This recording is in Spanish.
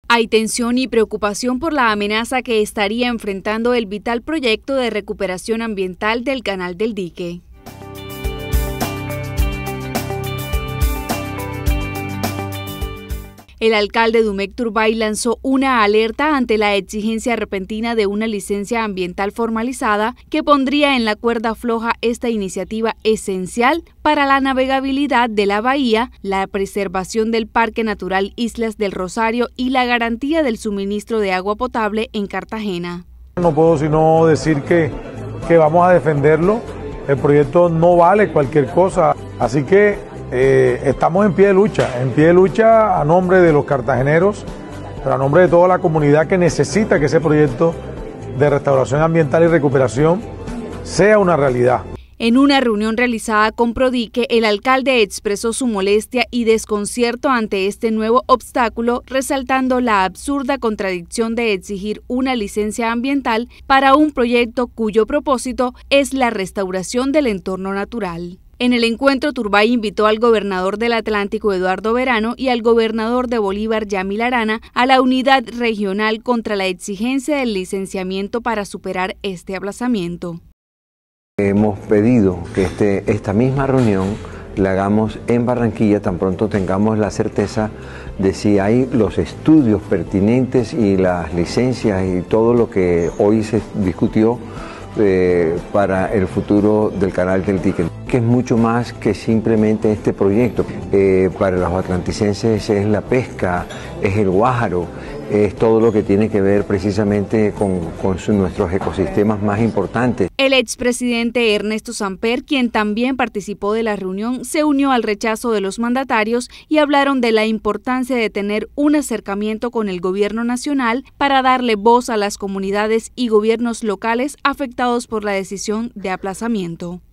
Hay tensión y preocupación por la amenaza que estaría enfrentando el vital proyecto de recuperación ambiental del Canal del Dique. El alcalde Dumec Turbay lanzó una alerta ante la exigencia repentina de una licencia ambiental formalizada que pondría en la cuerda floja esta iniciativa esencial para la navegabilidad de la bahía, la preservación del Parque Natural Islas del Rosario y la garantía del suministro de agua potable en Cartagena. No puedo sino decir que vamos a defenderlo. El proyecto no vale cualquier cosa, así que estamos en pie de lucha a nombre de los cartageneros, pero a nombre de toda la comunidad que necesita que ese proyecto de restauración ambiental y recuperación sea una realidad. En una reunión realizada con Prodique, el alcalde expresó su molestia y desconcierto ante este nuevo obstáculo, resaltando la absurda contradicción de exigir una licencia ambiental para un proyecto cuyo propósito es la restauración del entorno natural. En el encuentro, Turbay invitó al gobernador del Atlántico, Eduardo Verano, y al gobernador de Bolívar, Yamil Arana, a la unidad regional contra la exigencia del licenciamiento para superar este aplazamiento. Hemos pedido que esta misma reunión la hagamos en Barranquilla tan pronto tengamos la certeza de si hay los estudios pertinentes y las licencias y todo lo que hoy se discutió para el futuro del Canal del Dique, que es mucho más que simplemente este proyecto. Para los atlanticenses es la pesca, es el Guájaro, es todo lo que tiene que ver precisamente con nuestros ecosistemas más importantes. El expresidente Ernesto Samper, quien también participó de la reunión, se unió al rechazo de los mandatarios y hablaron de la importancia de tener un acercamiento con el gobierno nacional para darle voz a las comunidades y gobiernos locales afectados por la decisión de aplazamiento.